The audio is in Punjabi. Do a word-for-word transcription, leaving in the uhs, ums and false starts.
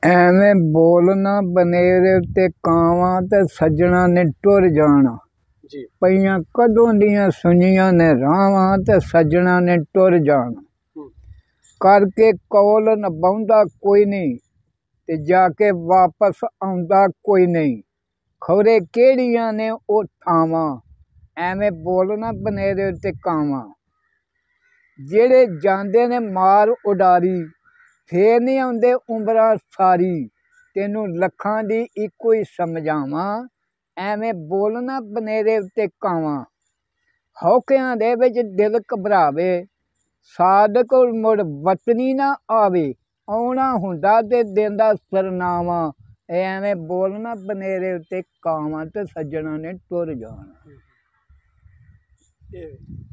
ਐਵੇਂ ਬੋਲਣਾ ਬਨੇਰੇ ਉੱਤੇ ਕਾਵਾਂ ਤੇ ਸੱਜਣਾ ਨੇ ਟੁਰ ਜਾਣਾ। ਜੀ ਪਈਆਂ ਕਦੋਂ ਦੀਆਂ ਸੁਣੀਆਂ ਨੇ ਰਾਵਾਂ ਤੇ ਸੱਜਣਾ ਨੇ ਟੁਰ ਜਾਣਾ। ਕਰਕੇ ਕੌਲ ਨਿਭਾਉਂਦਾ ਕੋਈ ਨਹੀਂ ਤੇ ਜਾ ਕੇ ਵਾਪਸ ਆਉਂਦਾ ਕੋਈ ਨਹੀਂ। ਖੌਰੇ ਕਿਹੜੀਆਂ ਨੇ ਉਹ ਥਾਵਾਂ ਐਵੇਂ ਬੋਲਣਾ ਬਨੇਰੇ ਉੱਤੇ ਕਾਵਾਂ। ਜਿਹੜੇ ਜਾਂਦੇ ਨੇ ਮਾਰ ਉਡਾਰੀ ਫੇਰ ਨਹੀਂ ਆਉਂਦੇ ਉਮਰਾਂ ਸਾਰੀ। ਤੈਨੂੰ ਲੱਖਾਂ ਦੀ ਇੱਕੋ ਹੀ ਸਮਝਾਵਾਂ ਐਵੇਂ ਬੋਲਣਾ ਬਨੇਰੇ ਉੱਤੇ ਕਾਵਾਂ। ਹੌਕਿਆਂ ਦੇ ਵਿੱਚ ਦਿਲ ਘਬਰਾਵੇ ਸਾਦਕ ਮੁੜ ਵਤਨੀ ਨਾ ਆਵੇ। ਆਉਣਾ ਹੁੰਦਾ ਤੇ ਦਿੰਦਾ ਸਰਨਾਵਾਂ ਐਵੇਂ ਬੋਲਣਾ ਬਨੇਰੇ ਉੱਤੇ ਕਾਵਾਂ ਤੇ ਸੱਜਣਾ ਨੇ ਟੁਰ ਜਾਣਾ।